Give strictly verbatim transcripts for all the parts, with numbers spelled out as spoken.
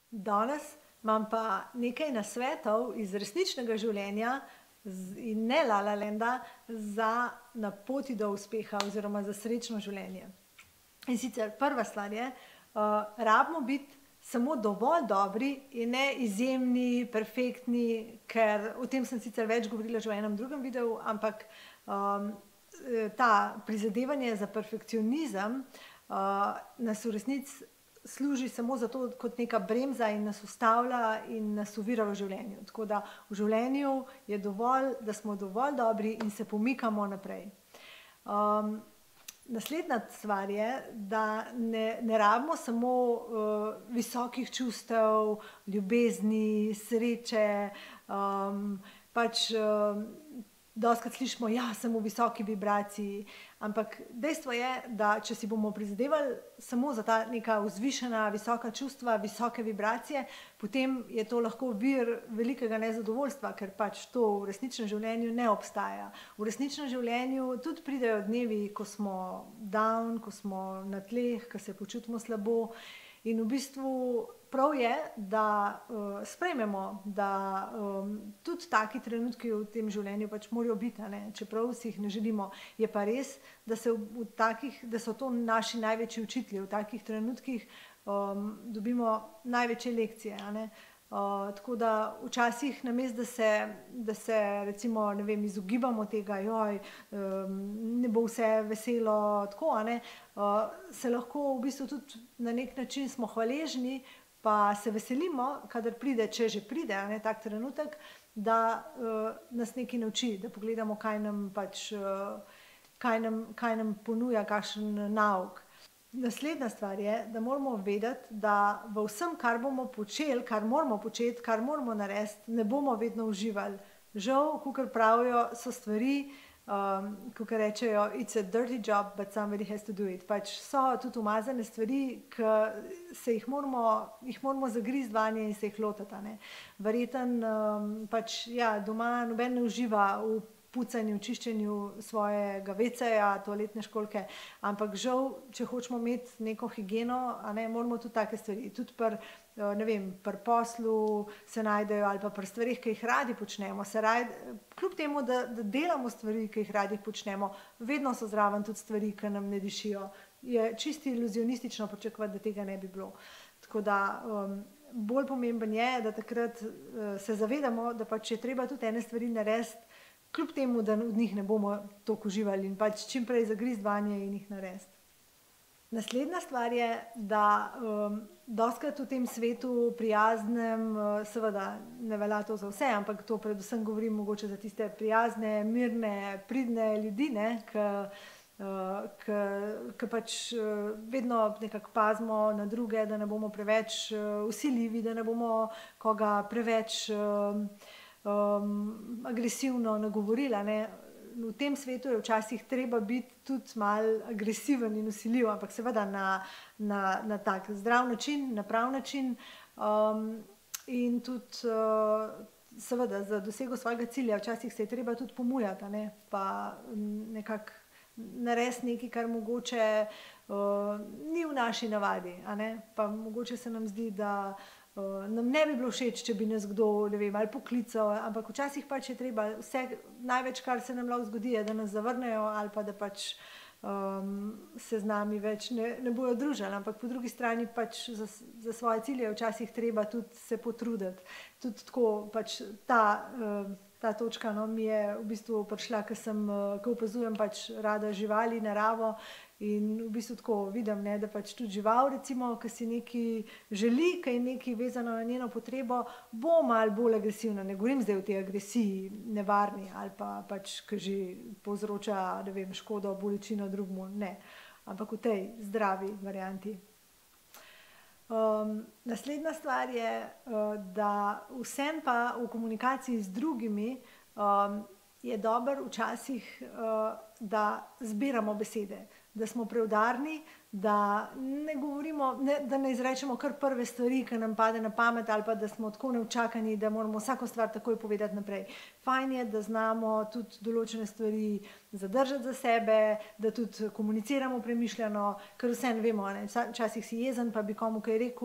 Danes imam pa nekaj nasvetov iz resničnega življenja in ne La La Landa za na poti do uspeha oziroma za srečno življenje. In sicer prva stvar je, rabimo biti samo dovolj dobri in ne izjemni, perfektni, ker o tem sem sicer več govorila že v enem drugem videu, ampak ta prizadevanje za perfekcionizem nas v resnici služi samo zato kot neka bremza in nas ustavlja in nas ovira v življenju. Tako da v življenju je dovolj, da smo dovolj dobri in se pomikamo naprej. Naslednja stvar je, da ne, ne rabimo samo visokih čustev, ljubezni, sreče, pač dostikrat slišimo, ja, sem v visoki vibraciji, ampak dejstvo je, da če si bomo prizadevali samo za ta neka vzvišena, visoka čustva, visoke vibracije, potem je to lahko vir velikega nezadovoljstva, ker pač to v resničnem življenju ne obstaja. V resničnem življenju tudi pridejo dnevi, ko smo down, ko smo na tleh, ko se počutimo slabo in v bistvu prav je, da sprejmemo, da tudi taki trenutki v tem življenju pač morajo biti, a ne, čeprav si jih ne želimo. Je pa res, da se v takih, da so to naši največji učitelji, v takih trenutkih dobimo največje lekcije, a ne. Tako da včasih namesto, da se, da se recimo, ne vem, izogibamo tega, joj, ne bo vse veselo, tako, a ne, se lahko v bistvu tudi na neki način smo hvaležni, pa se veselimo, kadar pride, če že pride, a ne, tak trenutek, da nas nekaj nauči, da pogledamo, kaj nam pač, kaj nam, kaj nam ponuja, kakšen nauk. Naslednja stvar je, da moramo vedeti, da v vsem, kar bomo počeli, kar moramo početi, kar moramo narediti, ne bomo vedno uživali. Žal, kakor pravijo, so stvari, kakor rečejo, it's a dirty job, but somebody has to do it. Pač so tudi umazane stvari, ki se jih moramo, jih moramo zagristi vanje in se jih lotiti, a ne. Verjetno pač, ja, doma noben ne uživa v pucanju, čiščenju svojega veceja, toaletne školjke, ampak žal, če hočemo imeti neko higieno, a ne, moramo tudi take stvari. Tudi pri, ne vem, pri poslu se najdejo ali pa pri stvareh, ki jih radi počnemo, se kljub temu, da, da delamo stvari, ki jih radi počnemo, vedno so zraven tudi stvari, ki nam ne dišijo. Je čisto iluzionistično pričakovati, da tega ne bi bilo. Tako da bolj pomemben je, da takrat se zavedamo, da pač je treba tudi ene stvari narediti, kljub temu, da od njih ne bomo toliko uživali in pač čim prej zagristi vanje in jih narediti. Naslednja stvar je, da dostikrat v tem svetu prijaznem, seveda ne velja to za vse, ampak to predvsem govorim mogoče za tiste prijazne, mirne, pridne ljudi, ne, ke, ke, ke pač vedno nekako pazimo na druge, da ne bomo preveč vsiljivi, da ne bomo koga preveč agresivno nagovorili, a ne. V tem svetu je včasih treba biti tudi malo agresiven in vsiljiv, ampak seveda na, na, na tak zdrav način, na prav način in tudi seveda za dosego svojega cilja včasih se je treba tudi pomujati, a ne, pa nekako narediti nekaj, kar mogoče ni v naši navadi, a ne, pa mogoče se nam zdi, da nam ne bi bilo všeč, če bi nas kdo, ne vem, ali poklical, ampak včasih pač je treba vse, največ, kar se nam lahko zgodi, je, da nas zavrnejo ali pa da pač se z nami več ne, ne bojo družili, ampak po drugi strani pač za, za svoje cilje včasih treba tudi se potruditi. Tudi tako pač ta, ta točka, no, mi je v bistvu prišla, ke sem, ke opazujem pač rada živali, naravo in v bistvu tako vidim, ne, da pač tudi žival recimo, ke si nekaj želi, ke je nekaj vezano na njeno potrebo, bo malo bolj agresivna. Ne govorim zdaj o tej agresiji nevarni ali pa pač, ke že povzroča, ne vem, škodo, bolečino drugemu, ne. Ampak v tej zdravi varianti. Naslednja stvar je, da vseeno pa v komunikaciji z drugimi je dobro včasih, da zbiramo besede, da smo preudarni, da ne govorimo, ne, da ne izrečemo kar prve stvari, ke nam pade na pamet, ali pa da smo tako neučakani, da moramo vsako stvar takoj povedati naprej. Fajn je, da znamo tudi določene stvari zadržati za sebe, da tudi komuniciramo premišljeno, ker vseeno vemo, a ne, včasih si jezen, pa bi komu kaj rekel,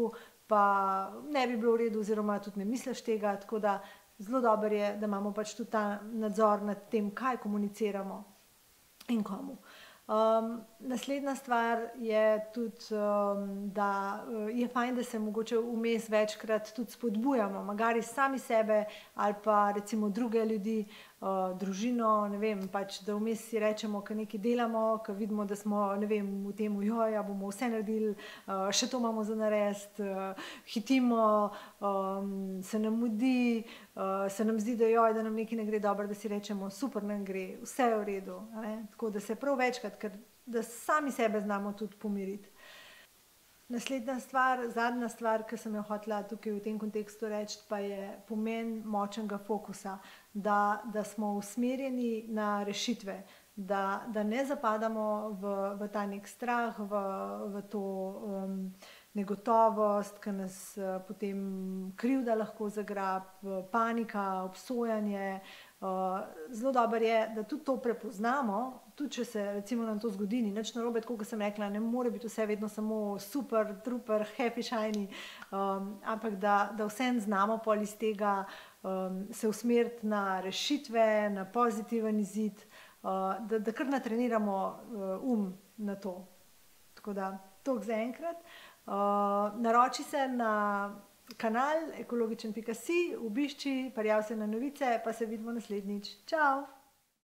pa ne bi bilo v redu oziroma tudi ne misliš tega, tako da zelo dobro je, da imamo pač tudi ta nadzor nad tem, kaj komuniciramo in komu. Um, naslednja stvar je tudi, um, da je fajn, da se mogoče vmes večkrat tudi spodbujamo, magari sami sebe ali pa recimo druge ljudi, uh, družino, ne vem, pač da vmes si rečemo, ko nekaj delamo, ko vidimo, da smo, ne vem, v tem, joja, bomo vse naredili, uh, še to imamo za narediti, uh, hitimo, um, se nam mudi, uh, se nam zdi, da joj, da nam nekaj ne gre dobro, da si rečemo, super nam gre, vse je v redu, a ne, tako da se prav večkrat, ker da sami sebe znamo tudi pomiriti. Naslednja stvar, zadnja stvar, ki sem jo hotela tukaj v tem kontekstu reči, pa je pomen močnega fokusa, da, da smo usmerjeni na rešitve, da, da ne zapadamo v, v ta nek strah, v, v to um, negotovost, ki nas uh, potem krivda lahko zagrab, panika, obsojanje. Uh, zelo dobro je, da tudi to prepoznamo, tudi če se recimo nam to zgodi, ni nič narobe, tako kot sem rekla, ne more biti vse vedno samo super, truper, happy, shiny, um, ampak da, da vseeno znamo pol iz tega um, se usmeriti na rešitve, na pozitiven izid, uh, da, da kar natreniramo uh, um na to. Tako da, toliko za enkrat. Uh, naroči se na kanal ekologičen pika si, obišči, prijavi se na novice, pa se vidimo naslednjič. Čau!